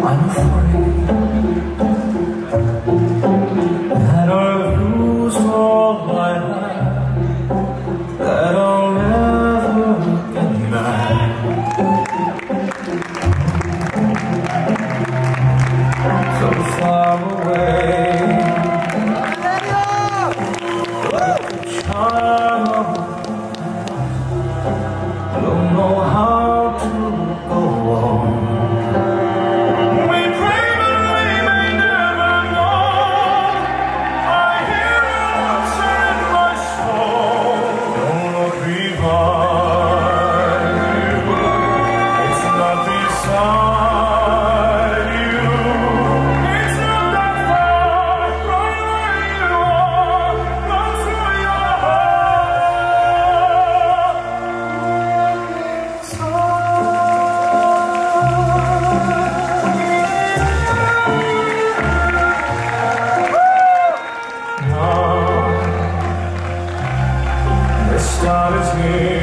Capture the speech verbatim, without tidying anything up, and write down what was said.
I'm afraid that I'll lose all I have, that I'll never get back. So far away, the charm of I don't know how to go on. The start is here.